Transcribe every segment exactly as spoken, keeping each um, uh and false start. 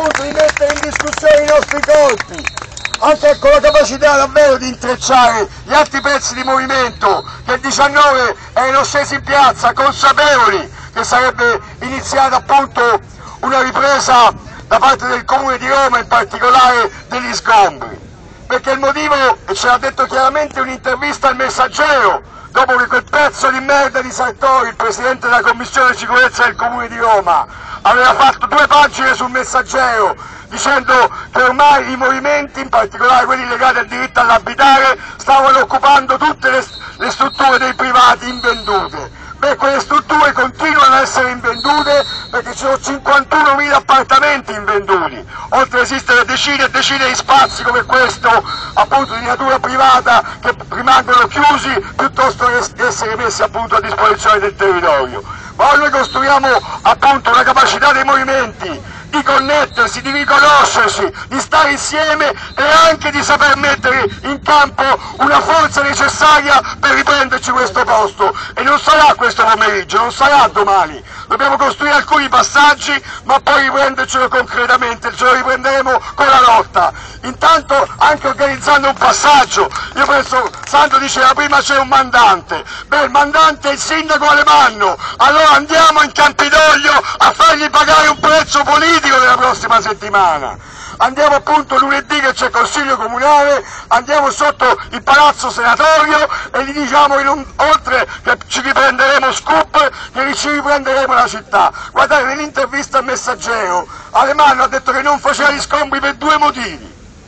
appunto di mettere in discussione i nostri colpi, anche con la capacità davvero di intrecciare gli altri pezzi di movimento che il diciannove erano scesi in piazza consapevoli che sarebbe iniziata appunto una ripresa da parte del Comune di Roma, in particolare degli sgombri. Perché il motivo, e ce l'ha detto chiaramente un'intervista al Messaggero, dopo che quel pezzo di merda di Sartori, il Presidente della Commissione Sicurezza del Comune di Roma, aveva fatto due pagine sul Messaggero dicendo che ormai i movimenti, in particolare quelli legati al diritto all'abitare, stavano occupando tutte le, le strutture dei privati invendute. Beh, quelle strutture continuano ad essere invendute perché ci sono cinquantunomila appartamenti invenduti, oltre ad esistere decine e decine di spazi come questo, appunto di natura privata, che rimangono chiusi piuttosto che essere messi appunto a disposizione del territorio. Ma noi costruiamo appunto una capacità dei movimenti di connettersi, di riconoscersi, di stare insieme e anche di saper mettere in campo una forza necessaria per riprenderci questo posto. E non sarà questo pomeriggio, non sarà domani. Dobbiamo costruire alcuni passaggi, ma poi riprendercelo concretamente, ce lo riprenderemo con la lotta. Intanto anche organizzando un passaggio. Io penso, Sandro diceva prima c'è un mandante. Beh, il mandante è il sindaco Alemanno. Allora andiamo in Campidoglio a fargli pagare un prezzo politico della prossima settimana. Andiamo appunto lunedì che c'è Consiglio Comunale, andiamo sotto il Palazzo Senatorio e gli diciamo che non, oltre che ci riprenderemo Scoop, che ci riprenderemo la città. Guardate, nell'intervista al Messaggero Alemanno ha detto che non faceva gli scontri per due motivi.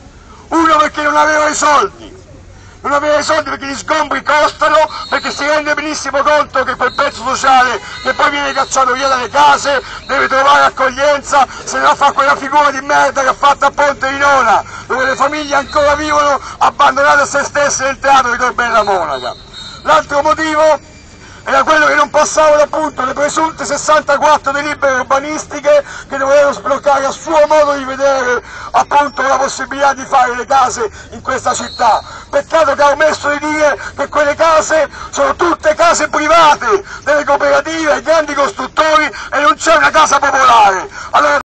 Uno, perché non aveva i soldi. Non aveva i soldi perché gli sgombri costano, perché si rende benissimo conto che quel pezzo sociale che poi viene cacciato via dalle case deve trovare accoglienza, se no fa quella figura di merda che ha fatto a Ponte di Nona, dove le famiglie ancora vivono abbandonate a se stesse nel teatro di Corbella Monaca. L'altro motivo era quello che non passavano appunto le presunte sessantaquattro delibere urbanistiche che dovevano sbloccare a suo modo di vedere appunto la possibilità di fare le case in questa città. Peccato che ha omesso di dire che quelle case sono tutte case private delle cooperative e grandi costruttori e non c'è una casa popolare. Allora,